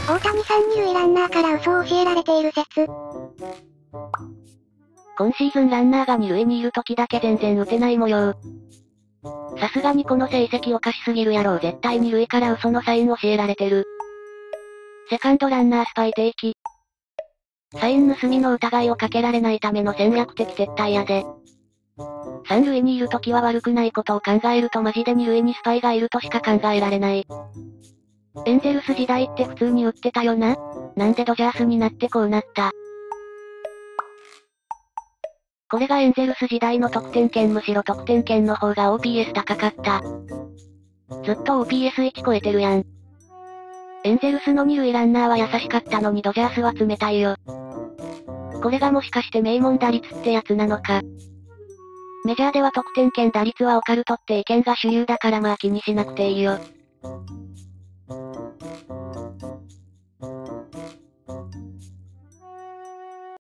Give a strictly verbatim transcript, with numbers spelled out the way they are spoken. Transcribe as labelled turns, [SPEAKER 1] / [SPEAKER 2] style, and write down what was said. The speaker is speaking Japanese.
[SPEAKER 1] 大谷さん二塁ランナーから嘘を教えられている説。
[SPEAKER 2] 今シーズンランナーが二塁にいる時だけ全然打てない模様。さすがにこの成績おかしすぎるやろう。絶対二塁から嘘のサイン教えられてる。セカンドランナースパイ定期。サイン盗みの疑いをかけられないための戦略的撤退やで。三塁にいる時は悪くないことを考えるとマジで二塁にスパイがいるとしか考えられない。エンゼルス時代って普通に打ってたよな。なんでドジャースになってこうなった。これがエンゼルス時代の得点圏、むしろ得点圏の方が オーピーエス 高かった。ずっと オーピーエスいち 超えてるやん。エンゼルスの二塁ランナーは優しかったのにドジャースは冷たいよ。これがもしかして名門打率ってやつなのか。メジャーでは得点圏打率はオカルトって意見が主流だからまあ気にしなくていいよ。